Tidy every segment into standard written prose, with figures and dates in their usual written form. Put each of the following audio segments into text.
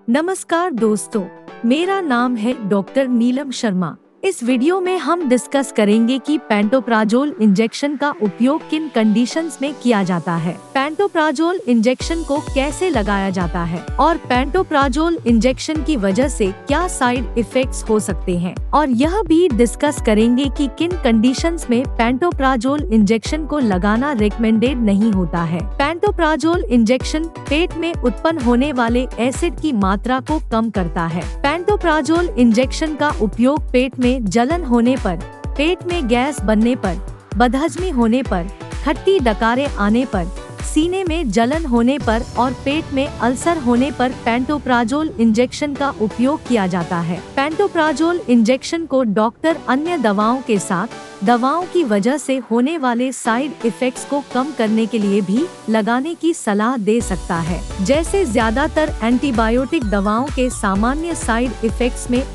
नमस्कार दोस्तों, मेरा नाम है डॉक्टर नीलम शर्मा। इस वीडियो में हम डिस्कस करेंगे कि पेंटोप्राजोल इंजेक्शन का उपयोग किन कंडीशंस में किया जाता है, पेंटोप्राजोल इंजेक्शन को कैसे लगाया जाता है और पेंटोप्राजोल इंजेक्शन की वजह से क्या साइड इफेक्ट्स हो सकते हैं। और यह भी डिस्कस करेंगे कि किन कंडीशंस में पेंटोप्राजोल इंजेक्शन को लगाना रिकमेंडेड नहीं होता है। पेंटोप्राजोल इंजेक्शन पेट में उत्पन्न होने वाले एसिड की मात्रा को कम करता है। पेंटोप्राजोल इंजेक्शन का उपयोग पेट में जलन होने पर, पेट में गैस बनने पर, बदहजमी होने पर, खट्टी डकारें आने पर, सीने में जलन होने पर और पेट में अल्सर होने पर पेंटोप्राजोल इंजेक्शन का उपयोग किया जाता है। पेंटोप्राजोल इंजेक्शन को डॉक्टर अन्य दवाओं के साथ दवाओं की वजह से होने वाले साइड इफेक्ट्स को कम करने के लिए भी लगाने की सलाह दे सकता है। जैसे ज्यादातर एंटीबायोटिक दवाओं के सामान्य साइड इफेक्ट्स में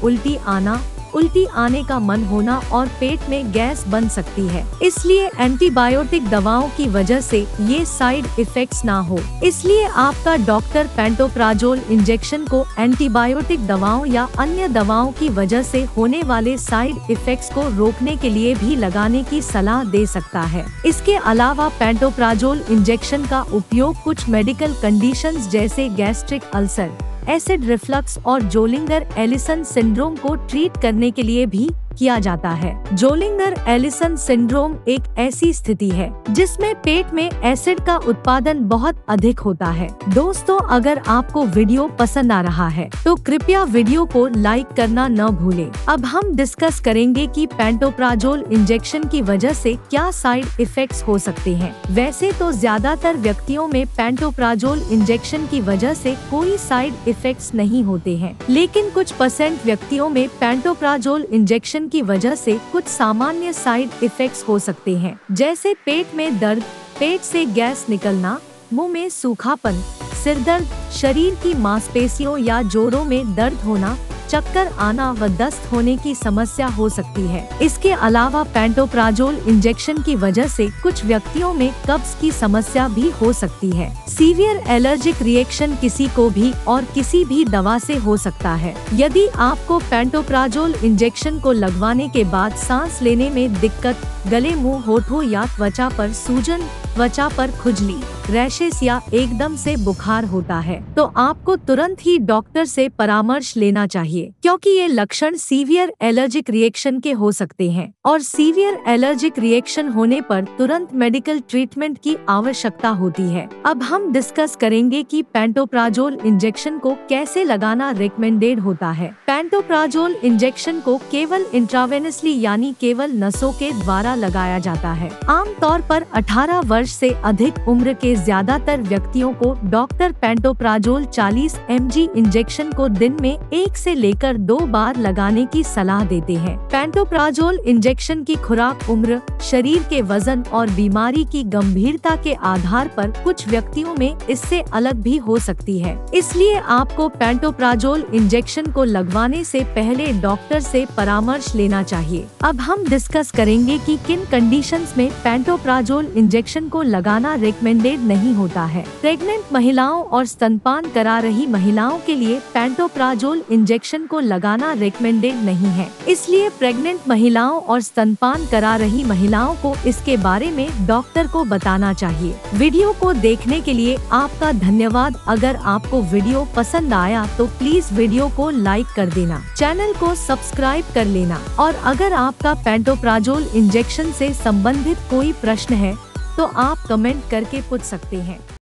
उल्टी आने का मन होना और पेट में गैस बन सकती है। इसलिए एंटीबायोटिक दवाओं की वजह से ये साइड इफेक्ट्स ना हो, इसलिए आपका डॉक्टर पेंटोप्राजोल इंजेक्शन को एंटीबायोटिक दवाओं या अन्य दवाओं की वजह से होने वाले साइड इफेक्ट्स को रोकने के लिए भी लगाने की सलाह दे सकता है। इसके अलावा पेंटोप्राजोल इंजेक्शन का उपयोग कुछ मेडिकल कंडीशंस जैसे गैस्ट्रिक अल्सर, एसिड रिफ्लक्स और जोलिंगर-एलिसन सिंड्रोम को ट्रीट करने के लिए भी किया जाता है। जोलिंगर-एलिसन सिंड्रोम एक ऐसी स्थिति है जिसमें पेट में एसिड का उत्पादन बहुत अधिक होता है। दोस्तों, अगर आपको वीडियो पसंद आ रहा है तो कृपया वीडियो को लाइक करना न भूलें। अब हम डिस्कस करेंगे कि पेंटोप्राजोल इंजेक्शन की वजह से क्या साइड इफेक्ट्स हो सकते हैं। वैसे तो ज्यादातर व्यक्तियों में पेंटोप्राजोल इंजेक्शन की वजह से कोई साइड इफेक्ट्स नहीं होते हैं, लेकिन कुछ % व्यक्तियों में पेंटोप्राजोल इंजेक्शन की वजह से कुछ सामान्य साइड इफेक्ट्स हो सकते हैं, जैसे पेट में दर्द, पेट से गैस निकलना, मुंह में सूखापन, सिर दर्द, शरीर की मांसपेशियों या जोड़ों में दर्द होना, चक्कर आना व दस्त होने की समस्या हो सकती है। इसके अलावा पेंटोप्राजोल इंजेक्शन की वजह से कुछ व्यक्तियों में कब्ज की समस्या भी हो सकती है। सीवियर एलर्जिक रिएक्शन किसी को भी और किसी भी दवा से हो सकता है। यदि आपको पेंटोप्राजोल इंजेक्शन को लगवाने के बाद सांस लेने में दिक्कत, गले, मुंह, होठों या त्वचा पर सूजन, त्वचा पर खुजली, रैशेस या एकदम से बुखार होता है तो आपको तुरंत ही डॉक्टर से परामर्श लेना चाहिए, क्योंकि ये लक्षण सीवियर एलर्जिक रिएक्शन के हो सकते हैं और सीवियर एलर्जिक रिएक्शन होने पर तुरंत मेडिकल ट्रीटमेंट की आवश्यकता होती है। अब हम डिस्कस करेंगे कि पेंटोप्राजोल इंजेक्शन को कैसे लगाना रिकमेंडेड होता है। पेंटोप्राजोल इंजेक्शन को केवल इंट्रावेनसली यानी केवल नसों के द्वारा लगाया जाता है। आमतौर पर 18 वर्ष से अधिक उम्र के ज्यादातर व्यक्तियों को डॉक्टर पेंटोप्राजोल 40 mg इंजेक्शन को दिन में 1 से लेकर 2 बार लगाने की सलाह देते हैं। पेंटोप्राजोल इंजेक्शन की खुराक उम्र, शरीर के वजन और बीमारी की गंभीरता के आधार पर कुछ व्यक्तियों में इससे अलग भी हो सकती है। इसलिए आपको पेंटोप्राजोल इंजेक्शन को लगवाने से पहले डॉक्टर से परामर्श लेना चाहिए। अब हम डिस्कस करेंगे कि किन कंडीशंस में पेंटोप्राजोल इंजेक्शन को लगाना रिकमेंडेड नहीं होता है। प्रेग्नेंट महिलाओं और स्तनपान करा रही महिलाओं के लिए पेंटोप्राजोल इंजेक्शन को लगाना रिकमेंडेड नहीं है। इसलिए प्रेग्नेंट महिलाओं और स्तनपान करा रही महिलाओं को इसके बारे में डॉक्टर को बताना चाहिए। वीडियो को देखने के लिए आपका धन्यवाद। अगर आपको वीडियो पसंद आया तो प्लीज वीडियो को लाइक कर देना, चैनल को सब्सक्राइब कर लेना और अगर आपका पेंटोप्राजोल इंजेक्शन से संबंधित कोई प्रश्न है तो आप कमेंट करके पूछ सकते हैं।